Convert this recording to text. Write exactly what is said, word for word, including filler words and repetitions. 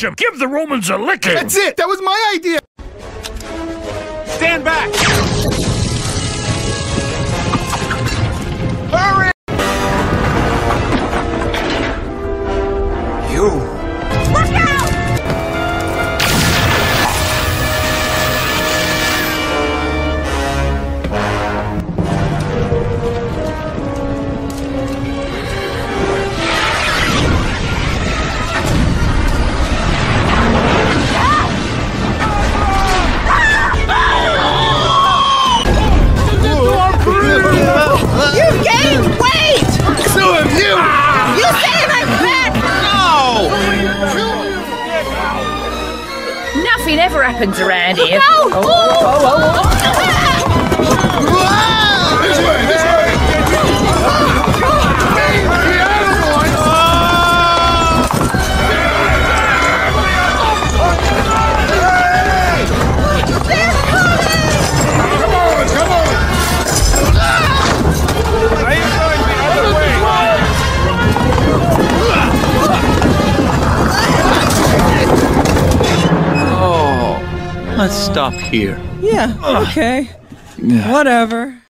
Punish him! Give the Romans a licking! That's it! That was my idea! Stand back! Hurry! You... Look out! You gained weight! So have you! You say I'm fat! No! Nothing ever happens around here. No! Oh, oh, oh, oh. This way! This way! Let's stop here. Yeah, okay. Whatever.